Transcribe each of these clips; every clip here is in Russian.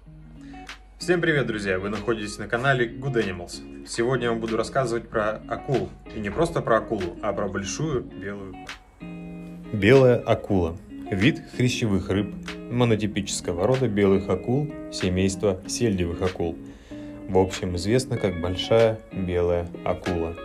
Всем привет, друзья! Вы находитесь на канале Good Animals. Сегодня я вам буду рассказывать про акул. И не просто про акулу, а про большую белую. Белая акула. Вид хрящевых рыб, монотипического рода белых акул, семейства сельдевых акул. В общем, известна как большая белая акула.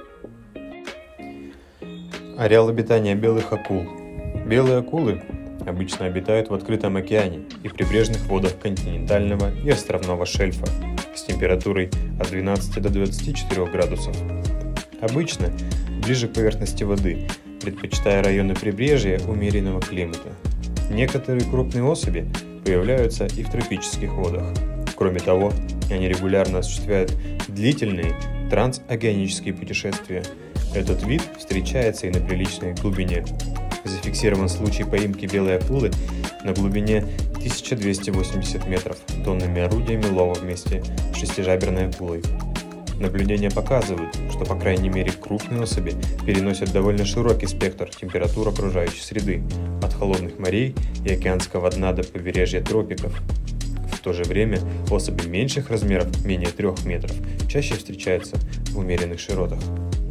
Ареал обитания белых акул. Белые акулы обычно обитают в открытом океане и прибрежных водах континентального и островного шельфа с температурой от 12 до 24 градусов. Обычно ближе к поверхности воды, предпочитая районы прибрежья умеренного климата. Некоторые крупные особи появляются и в тропических водах. Кроме того, они регулярно осуществляют длительные трансокеанические путешествия. Этот вид встречается и на приличной глубине. Зафиксирован случай поимки белой акулы на глубине 1280 метров тонными орудиями лова вместе с шестижаберной акулой. Наблюдения показывают, что по крайней мере крупные особи переносят довольно широкий спектр температур окружающей среды, от холодных морей и океанского дна до побережья тропиков. В то же время особи меньших размеров, менее 3 метров, чаще встречаются в умеренных широтах.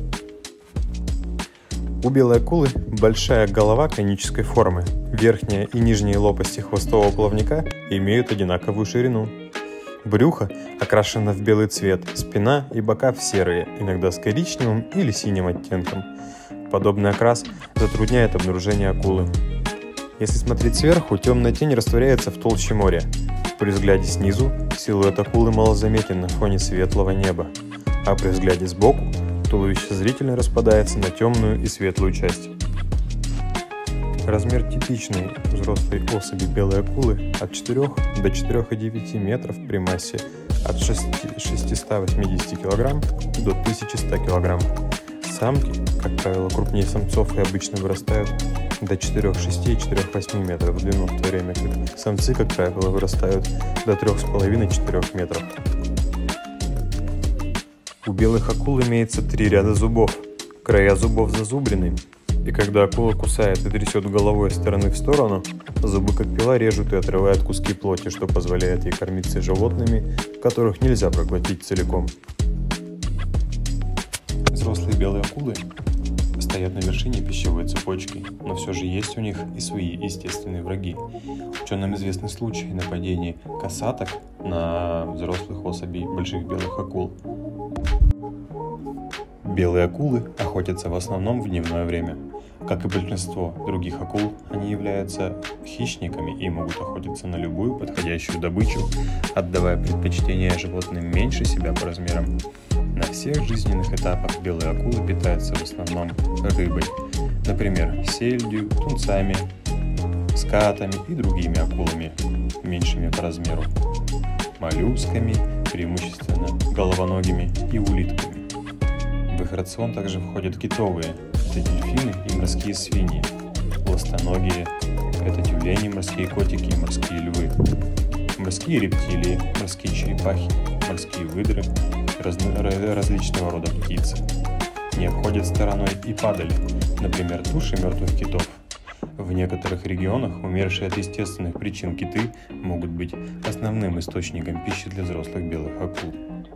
У белой акулы большая голова конической формы. Верхняя и нижние лопасти хвостового плавника имеют одинаковую ширину. Брюхо окрашено в белый цвет, спина и бока в серые, иногда с коричневым или синим оттенком. Подобный окрас затрудняет обнаружение акулы. Если смотреть сверху, темная тень растворяется в толще моря. При взгляде снизу силуэт акулы малозаметен на фоне светлого неба, а при взгляде сбоку туловище зрительно распадается на темную и светлую часть. Размер типичной взрослой особи белой акулы от 4 до 4,9 метров при массе от 680 кг до 1100 кг. Самки, как правило, крупнее самцов и обычно вырастают до 4,6 и 4,8 метров в длину, в то время как самцы, как правило, вырастают до 3,5-4 метров. У белых акул имеется 3 ряда зубов. Края зубов зазубрены, и когда акула кусает и трясет головой из стороны в сторону, зубы как пила режут и отрывают куски плоти, что позволяет ей кормиться животными, которых нельзя проглотить целиком. Взрослые белые акулы стоят на вершине пищевой цепочки, но все же есть у них и свои естественные враги. Ученым известны случаи нападений касаток на взрослых особей больших белых акул. Белые акулы охотятся в основном в дневное время. Как и большинство других акул, они являются хищниками и могут охотиться на любую подходящую добычу, отдавая предпочтение животным меньше себя по размерам. На всех жизненных этапах белые акулы питаются в основном рыбой, например, сельдью, тунцами, скатами и другими акулами, меньшими по размеру, моллюсками, преимущественно головоногими и улитками. В их рацион также входят китовые – это дельфины и морские свиньи, ластоногие – это тюлени, морские котики и морские львы, морские рептилии, морские черепахи, морские выдры, различного рода птицы. Не обходят стороной и падали, например, туши мертвых китов. В некоторых регионах умершие от естественных причин киты могут быть основным источником пищи для взрослых белых акул.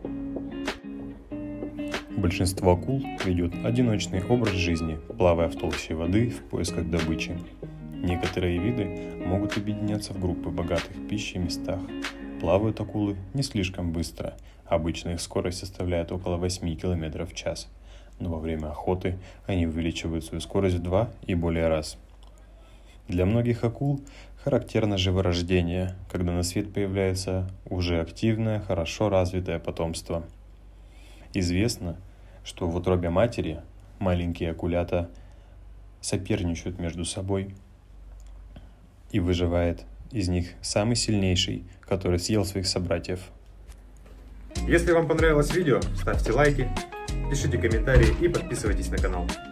Большинство акул ведет одиночный образ жизни, плавая в толще воды в поисках добычи. Некоторые виды могут объединяться в группы богатых пищей местах. Плавают акулы не слишком быстро, обычно их скорость составляет около 8 км в час, но во время охоты они увеличивают свою скорость в 2 и более раз. Для многих акул характерно живорождение, когда на свет появляется уже активное, хорошо развитое потомство. Известно, что в утробе матери маленькие акулята соперничают между собой, и выживает из них самый сильнейший, который съел своих собратьев. Если вам понравилось видео, ставьте лайки, пишите комментарии и подписывайтесь на канал.